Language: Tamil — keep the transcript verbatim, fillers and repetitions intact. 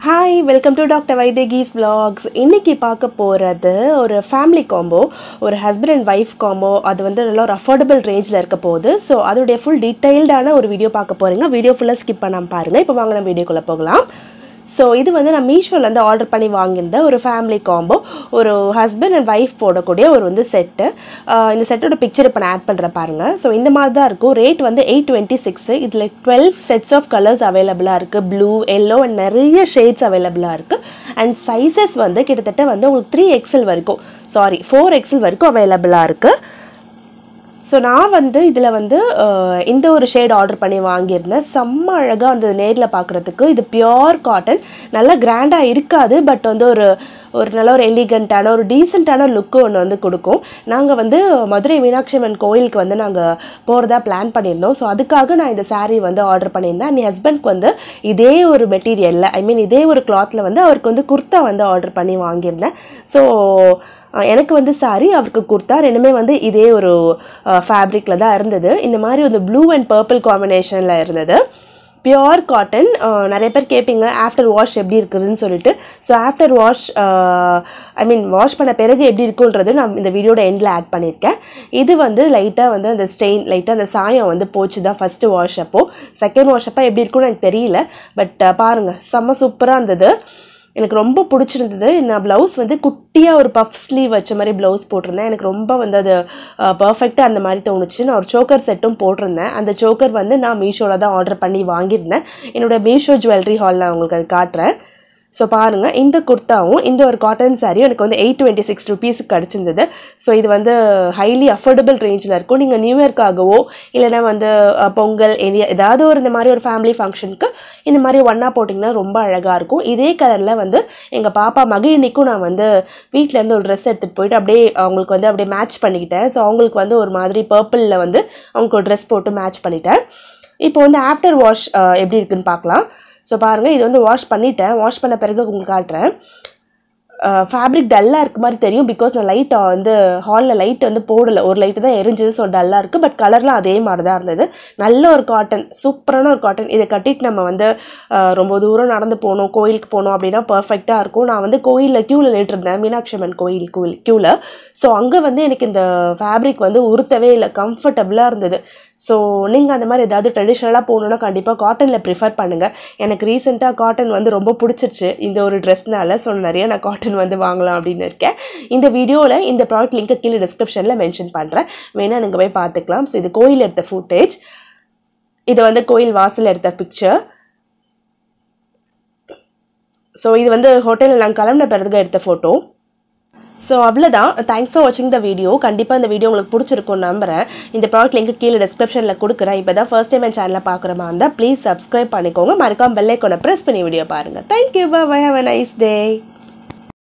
Hi, welcome to Doctor Vaithegi's vlogs. இன்னைக்கு பார்க்க போறது ஒரு family combo, ஒரு husband and wife combo. அது வந்து நல்ல ஒரு affordable rangeல இருக்க போகுது. So அதோட full detailed ஆன ஒரு வீடியோ பார்க்க போறீங்க. வீடியோ ஃபுல்லா skip பண்ணாம பாருங்க. இப்போ வாங்க நம்ம வீடியோக்குள்ள போகலாம். So இது வந்து நான் Meesho ல இருந்து ஆர்டர் பண்ணி வாங்கியிருந்த ஒரு family combo, ஒரு husband and wife போடக்கூடிய ஒரு வந்து செட். இந்த செட்டோட பிக்சர் இப்போ நான் ஆட் பண்றேன் பாருங்க. So இந்த மாதிரி தான் இருக்கும். ரேட் வந்து eight twenty-six. இதுல twelve sets of colors அவேலபிளா இருக்கு. blue, yellow and நிறைய shades அவேலபிளா இருக்கு. And sizes வந்து கிட்டத்தட்ட வந்து உங்களுக்கு three X L வரைக்கும், சாரி four X L வரைக்கும் அவேலபிளா இருக்கு. So நான் வந்து இதில் வந்து இந்த ஒரு ஷேட் ஆர்டர் பண்ணி வாங்கியிருந்தேன். செம்ம அழகாக அந்த நேரில் பார்க்குறதுக்கு. இது பியோர் காட்டன், நல்லா கிராண்டாக இருக்காது, பட் வந்து ஒரு ஒரு நல்ல ஒரு எலிகண்ட்டான ஒரு டீசெண்டான லுக்கு ஒன்று வந்து கொடுக்கும். நாங்கள் வந்து மதுரை மீனாட்சி அம்மன் கோயிலுக்கு வந்து நாங்கள் போகிறதா பிளான் பண்ணியிருந்தோம். ஸோ அதுக்காக நான் இந்த சாரீ வந்து ஆர்டர் பண்ணியிருந்தேன். என் ஹஸ்பண்ட்க்கு வந்து இதே ஒரு மெட்டீரியலில், ஐ மீன் இதே ஒரு கிளாத்தில் வந்து அவருக்கு வந்து குர்த்தா வந்து ஆர்டர் பண்ணி வாங்கியிருந்தேன். ஸோ எனக்கு வந்து சாரி, அவருக்கு குர்த்தா, ரெண்டுமே வந்து இதே ஒரு ஃபேப்ரிக்கில் தான் இருந்தது. இந்த மாதிரி ஒரு ப்ளூ அண்ட் பர்பிள் காம்பினேஷனில் இருந்தது. Pure cotton. நிறைய பேர் கேட்பீங்க ஆஃப்டர் வாஷ் எப்படி இருக்குதுன்னு சொல்லிட்டு. So after wash I mean wash பண்ண பிறகு எப்படி இருக்குன்றது நான் இந்த வீடியோட எண்டில் ஆட் பண்ணியிருக்கேன். இது வந்து லைட்டாக வந்து அந்த ஸ்டெயின், லைட்டாக அந்த சாயம் வந்து போச்சு தான் ஃபஸ்ட்டு வாஷ் அப்போ. செகண்ட் வாஷ் அப்போ எப்படி இருக்குன்னு எனக்கு தெரியல, பட் பாருங்கள் செம்ம சூப்பராக இருந்தது. எனக்கு ரொம்ப பிடிச்சிருந்தது. நான் ப்ளவுஸ் வந்து குட்டியாக ஒரு பஃப் ஸ்லீவ் வச்ச மாதிரி ப்ளவுஸ் போட்டிருந்தேன். எனக்கு ரொம்ப வந்து அது பர்ஃபெக்டாக அந்த மாதிரி தோணுச்சு. நான் ஒரு சோக்கர் செட்டும் போட்டிருந்தேன். அந்த சோக்கர் வந்து நான் மீஷோவில் தான் ஆர்டர் பண்ணி வாங்கியிருந்தேன். என்னோடய மீஷோ ஜுவல்லரி ஹாலில் நான் உங்களுக்கு அது காட்டுறேன். ஸோ பாருங்கள், இந்த குர்த்தாவும் இந்த ஒரு காட்டன் சாரியும் எனக்கு வந்து எயிட் டுவெண்ட்டி சிக்ஸ் ருபீஸுக்கு கிடச்சிருந்தது. ஸோ இது வந்து ஹைலி அஃபோர்டபுள் ரேஞ்சில் இருக்கும். நீங்கள் நியூ இயர்க்காகவோ இல்லைனா வந்து பொங்கல் ஏதாவது ஒரு இந்த மாதிரி ஒரு ஃபேமிலி ஃபங்க்ஷனுக்கு இந்த மாதிரி ஒன்றா போட்டிங்கன்னா ரொம்ப அழகாக இருக்கும். இதே கலரில் வந்து எங்கள் பாப்பா மகிழினிக்கும் நான் வந்து வீட்டிலேருந்து ஒரு ட்ரெஸ் எடுத்துகிட்டு போயிட்டு அப்படியே அவங்களுக்கு வந்து அப்படியே மேட்ச் பண்ணிக்கிட்டேன். ஸோ அவங்களுக்கு வந்து ஒரு மாதிரி பர்பிளில் வந்து அவங்களுக்கு ஒரு ட்ரெஸ் போட்டு மேட்ச் பண்ணிட்டேன். இப்போ வந்து ஆஃப்டர் வாஷ் எப்படி இருக்குன்னு பார்க்கலாம். ஸோ பாருங்கள், இது வந்து வாஷ் பண்ணிவிட்டேன். வாஷ் பண்ண பிறகு உங்களுக்கு காட்டுறேன். ஃபேப்ரிக் டல்லாக இருக்க மாதிரி தெரியும், பிகாஸ் நான் லைட் வந்து ஹாலில் லைட் வந்து போடலை, ஒரு லைட்டு தான் எரிஞ்சுது. ஸோ டல்லாக இருக்குது, பட் கலர்லாம் அதே மாதிரி தான் இருந்தது. நல்ல ஒரு காட்டன், சூப்பரான ஒரு காட்டன். இதை கட்டிட்டு நம்ம வந்து ரொம்ப தூரம் நடந்து போகணும், கோயிலுக்கு போகணும் அப்படின்னா பர்ஃபெக்டாக இருக்கும். நான் வந்து கோயிலில் க்யூவில் நின்றுருந்தேன், மீனாட்சி அம்மன் கோயில் கோயில் க்யூவில். ஸோ அங்கே வந்து எனக்கு இந்த ஃபேப்ரிக் வந்து உறுத்தவே இல்லை, கம்ஃபர்டபுளாக இருந்தது. ஸோ நீங்கள் அந்த மாதிரி ஏதாவது ட்ரெடிஷ்னலாக போகணுன்னா கண்டிப்பாக காட்டனில் ப்ரிஃபர் பண்ணுங்கள். எனக்கு ரீசெண்டாக காட்டன் வந்து ரொம்ப பிடிச்சிருச்சு இந்த ஒரு ட்ரெஸ்னால. ஸோ நிறைய நான் காட்டன் வந்து வாங்கலாம் அப்படின்னு இருக்கேன். இந்த வீடியோவில் இந்த ப்ராடக்ட் லிங்க்கை கீழே டிஸ்கிரிப்ஷனில் மென்ஷன் பண்ணுறேன், வேணால் நீங்கள் போய் பார்த்துக்கலாம். ஸோ இது கோயில் எடுத்த ஃபுட்டேஜ், இது வந்து கோயில் வாசல் எடுத்த பிக்சர். ஸோ இது வந்து ஹோட்டலில் நாங்கள் கிளம்பின பிறகு எடுத்த ஃபோட்டோ. ஸோ அவ்வளோதான். தேங்க்ஸ் ஃபார் வாட்சிங் த வீடியோ. கண்டிப்பாக இந்த வீடியோ உங்களுக்கு பிடிச்சிருக்கும்னு நம்புகிறேன். இந்த ப்ராடக்ட் லிங்க் கீழே டிஸ்கிரிப்ஷனில் கொடுக்குறேன். இப்போ தான் ஃபர்ஸ்ட் டைம் என் சேனலில் பார்க்குற மாதிரி இருந்தால் ப்ளீஸ் சப்ஸ்கிரைப் பண்ணிக்கோங்க. மறக்காம பெல் ஐக்கானை ப்ரெஸ் பண்ணி வீடியோ பாருங்கள். Thank you, bye, have a nice day.